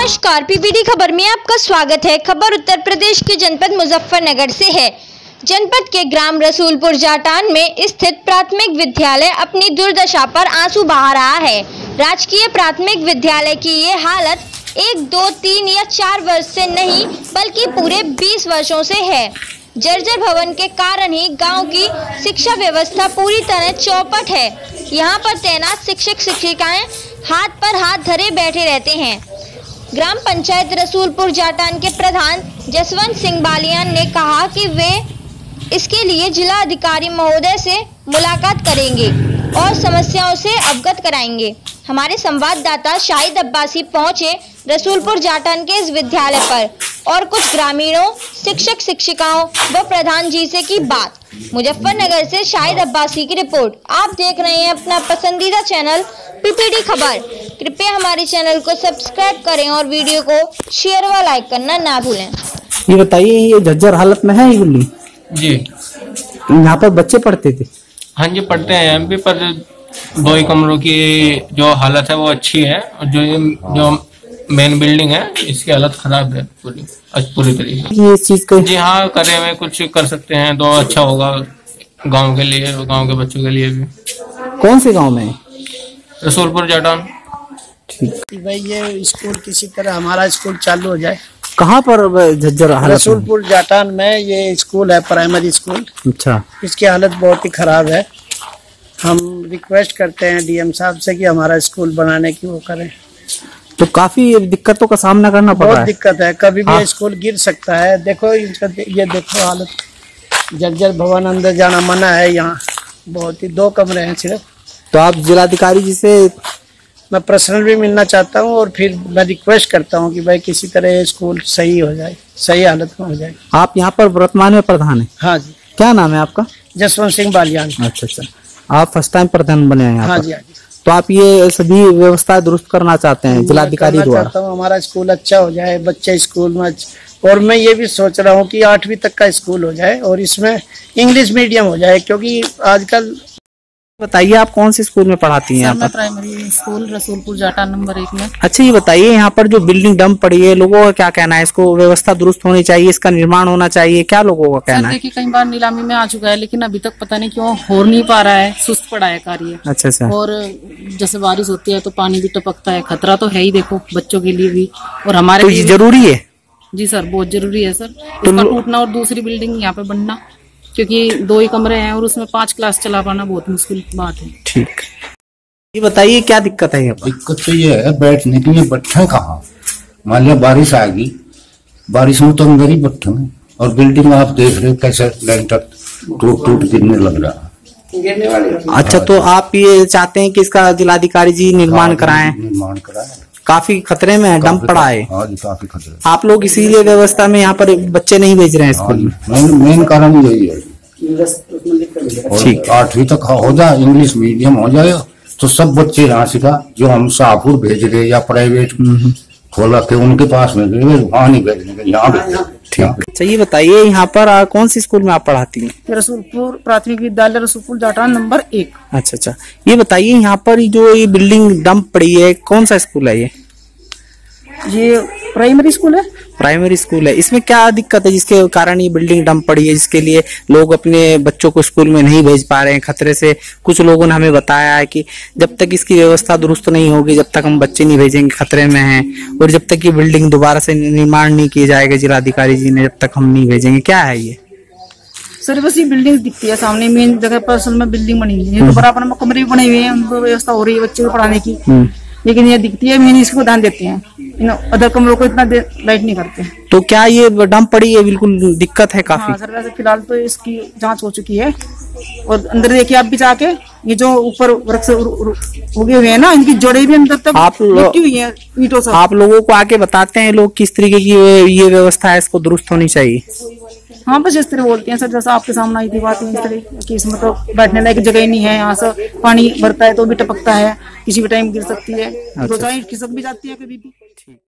नमस्कार, पीपीडी खबर में आपका स्वागत है। खबर उत्तर प्रदेश के जनपद मुजफ्फरनगर से है। जनपद के ग्राम रसूलपुर जाटान में स्थित प्राथमिक विद्यालय अपनी दुर्दशा पर आंसू बहा रहा है। राजकीय प्राथमिक विद्यालय की ये हालत 1, 2, 3 या 4 वर्ष से नहीं बल्कि पूरे 20 वर्षों से है। जर्जर भवन के कारण ही गांव की शिक्षा व्यवस्था पूरी तरह चौपट है। यहाँ पर तैनात शिक्षक शिक्षिकाएं हाथ पर हाथ धरे बैठे रहते हैं। ग्राम पंचायत रसूलपुर जाटान के प्रधान जसवंत सिंह बालियान ने कहा कि वे इसके लिए जिला अधिकारी महोदय से मुलाकात करेंगे और समस्याओं से अवगत कराएंगे। हमारे संवाददाता शाहिद अब्बासी पहुंचे रसूलपुर जाटान के इस विद्यालय पर और कुछ ग्रामीणों, शिक्षक शिक्षिकाओं व प्रधान जी से की बात। मुजफ्फरनगर से शाहिद अब्बासी की रिपोर्ट। आप देख रहे हैं अपना पसंदीदा चैनल पीपीडी खबर। कृपया हमारे चैनल को सब्सक्राइब करें और वीडियो को शेयर व लाइक करना ना भूलें। ये बताइए, ये जर्जर हालत में है ये बिल्डिंग? जी, यहाँ पर बच्चे पढ़ते थे? हाँ जी, पढ़ते हैं यहाँ पे, पर 2 ही कमरों की जो हालत है वो अच्छी है और जो मेन बिल्डिंग है इसकी हालत खराब है पूरी तरीके से। ये चीज को जी हाँ, करे हुए कुछ कर सकते हैं तो अच्छा होगा गांव के लिए, गांव के बच्चों के लिए भी। कौन से गांव में? रसूलपुर जाटान। ठीक भाई, ये स्कूल किसी तरह हमारा स्कूल चालू हो जाए। कहाँ पर जर्जर हालत? रसूलपुर जाटान में ये स्कूल है, प्राइमरी स्कूल। अच्छा, इसकी हालत बहुत ही खराब है। हम रिक्वेस्ट करते हैं डीएम साहब से कि हमारा स्कूल बनाने की वो करें। तो काफी दिक्कतों का सामना करना पड़ रहा है। बहुत दिक्कत है, कभी भी स्कूल गिर सकता है। देखो इनका, ये देखो हालत, जर्जर भवन, अंदर जाना मना है। यहाँ बहुत ही 2 कमरे हैं सिर्फ। तो आप जिलाधिकारी जी से मैं पर्सनल भी मिलना चाहता हूँ और फिर मैं रिक्वेस्ट करता हूँ कि भाई किसी तरह ये स्कूल सही हो जाए, सही हालत में हो जाए। आप यहाँ पर वर्तमान में प्रधान है? हाँ जी। क्या नाम है आपका? जसवंत सिंह बालियान। अच्छा, आप फर्स्ट टाइम प्रधान बने हैं यहाँ हाँ पर? जी, हाँ जी। तो आप ये सभी व्यवस्था दुरुस्त करना चाहते हैं जिलाधिकारी द्वारा? चाहता हूँ हमारा स्कूल अच्छा हो जाए, बच्चे स्कूल में। और मैं ये भी सोच रहा हूँ कि 8वीं तक का स्कूल हो जाए और इसमें इंग्लिश मीडियम हो जाए, क्योंकि आजकल। बताइए, आप कौन से स्कूल में पढ़ाती हैं? यहाँ मैं पर primary school Rasulpur Jatan number 1 में। अच्छा, ये बताइए, यहाँ पर जो बिल्डिंग डंप पड़ी है, लोगों का क्या कहना है? इसको व्यवस्था दुरुस्त होनी चाहिए, इसका निर्माण होना चाहिए, क्या लोगों का कहना है? देखिए, कई बार नीलामी में आ चुका है लेकिन अभी तक पता नहीं क्यों हो नहीं पा रहा है, सुस्त पड़ा है कार्य। अच्छा। और जैसे बारिश होती है तो पानी भी टपकता है, खतरा तो है ही देखो बच्चों के लिए भी और हमारे तो लिए ये जरूरी है? जी सर, बहुत जरूरी है सर, इसका टूटना और दूसरी बिल्डिंग यहाँ पे बनना, क्योंकि 2 ही कमरे हैं और उसमें 5 क्लास चला पाना बहुत मुश्किल बात है। ठीक, ये बताइए क्या दिक्कत है? दिक्कत तो ये है, बैठने के लिए बैठे कहाँ? मान लिया बारिश आ गई, बारिश में तो अंदर ही बैठे हैं और बिल्डिंग आप देख रहे हो कैसे लेंटर टूट गिरने लग रहा है। अच्छा, तो आप ये चाहते हैं कि इसका जिलाधिकारी जी निर्माण कराएं? निर्माण कराएं। काफी खतरे में है, डंप पड़ा है। हाँ जी, काफी खतरे। आप लोग इसीलिए व्यवस्था में यहाँ पर बच्चे नहीं भेज रहे हैं स्कूल में? मेन कारण यही है। ठीक, 8वीं तक हो जाए, इंग्लिश मीडियम हो जाए तो सब बच्चे यहाँ सिखा, जो हम शाहपुर भेज रहे या प्राइवेट खोला के उनके पास में वहाँ नहीं भेजने के, यहाँ भेज। ठीक। अच्छा, ये बताइए, यहाँ पर कौन सी स्कूल में आप पढ़ाती हैं? रसूलपुर प्राथमिक विद्यालय रसूलपुर जाटान नंबर 1। अच्छा, ये बताइए, यहाँ पर जो ये बिल्डिंग डंप पड़ी है, कौन सा स्कूल है ये? ये प्राइमरी स्कूल है। प्राइमरी स्कूल है। इसमें क्या दिक्कत है जिसके कारण ये बिल्डिंग डंप पड़ी है, जिसके लिए लोग अपने बच्चों को स्कूल में नहीं भेज पा रहे हैं खतरे से? कुछ लोगों ने हमें बताया है कि जब तक इसकी व्यवस्था दुरुस्त नहीं होगी, जब तक हम बच्चे नहीं भेजेंगे खतरे में हैं, और जब तक ये बिल्डिंग दोबारा से निर्माण नहीं किया जाएगा जिलाधिकारी जी ने, जब तक हम नहीं भेजेंगे। क्या है ये? सर, बस ये बिल्डिंग दिखती है सामने, मेन जगह पर असल में बिल्डिंग बनी हुई है, तो बराबर में कमरे भी बने हुए हैं, उनको व्यवस्था हो रही है बच्चों को पढ़ाने की, लेकिन ये दिखती है, मेन इसको ध्यान देते हैं, इन अदर कमरों को इतना लाइट नहीं करते। तो क्या ये डंप पड़ी है? बिल्कुल दिक्कत है काफी। हाँ सर, वैसे फिलहाल तो इसकी जांच हो चुकी है और अंदर देखिए आप भी जाके, ये जो ऊपर वृक्ष उगे हुए हैं ना, इनकी जड़ें भी अंदर तक लटकी हुई है ईंटों से। आप लोगों को आके बताते हैं लोग किस तरीके की ये व्यवस्था है, इसको दुरुस्त होनी चाहिए? हाँ, बस इस तरह बोलते हैं सर, जैसा आपके सामने आई थी बात इस तरह कि इसमें तो बैठने लायक जगह ही नहीं है, यहाँ से पानी भरता है तो भी टपकता है, किसी भी टाइम गिर सकती है, तो खिसक भी जाती है कभी भी।